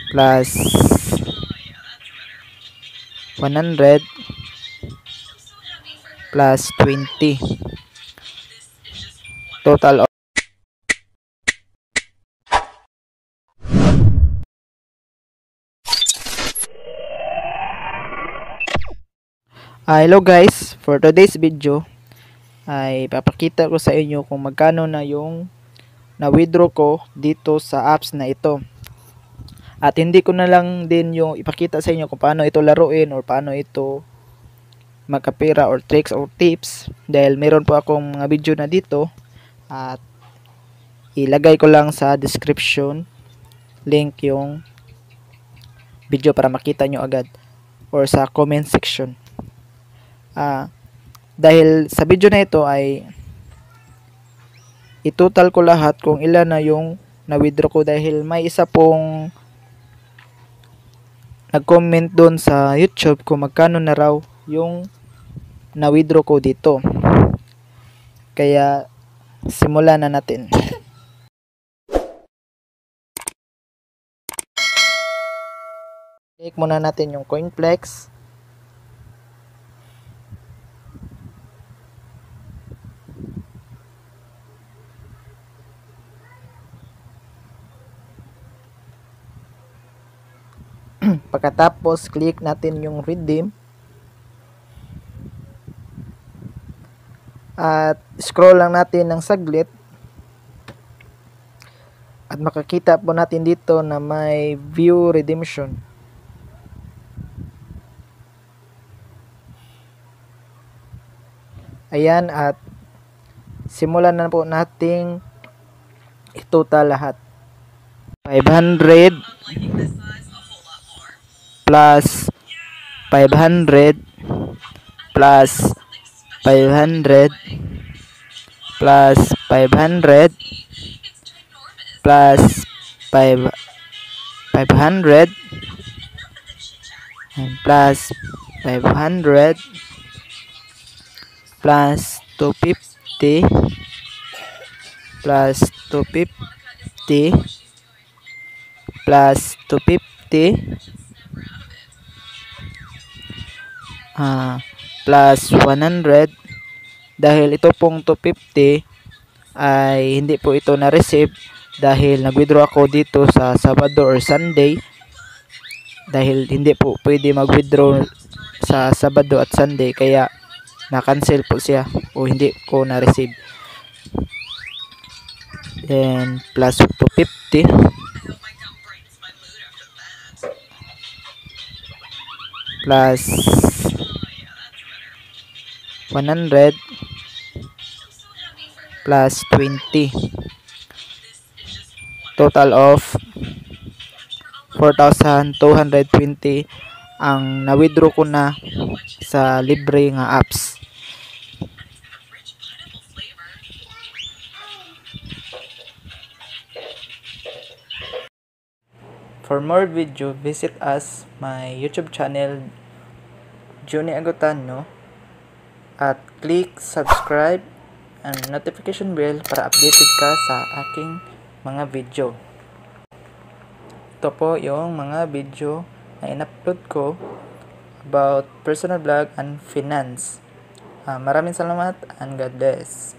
plus 100 plus 20. Total of hello guys, for today's video ay papakita ko sa inyo kung magkano na yung na-withdraw ko dito sa apps na ito. At hindi ko na lang din yung ipakita sa inyo kung paano ito laruin or paano ito magkapera or tricks or tips, dahil meron po akong mga video na dito at ilagay ko lang sa description link yung video para makita nyo agad, or sa comment section. Dahil sa video na ito ay itotal ko lahat kung ilan na yung na-withdraw ko, dahil may isa pong nag-comment doon sa YouTube kung magkano na raw yung na-withdraw ko dito. Kaya simulan na natin. Click muna natin yung Coinplex. Pagkatapos click natin yung redeem at scroll lang natin ng saglit at makakita po natin dito na may view redemption. Ayan, at simulan na po nating itotal lahat. 500 plus 500 plus 500 plus 500 plus 500 and plus 500 plus 250 plus 250 plus 250 plus 100. Dahil ito pong 250 ay hindi po ito na-receive dahil nag-withdraw ako dito sa Sabado or Sunday, dahil hindi po pwede mag-withdraw sa Sabado at Sunday, kaya na-cancel po siya o hindi ko na-receive. Then plus 250 plus 100 plus 20, total of 4,220 ang na-withdraw ko na sa libre nga apps. For more video, visit us my YouTube channel Johnny Agutano at click subscribe and notification bell para updated ka sa aking mga video. Ito po yung mga video na in-upload ko about personal blog and finance. Maraming salamat and God bless.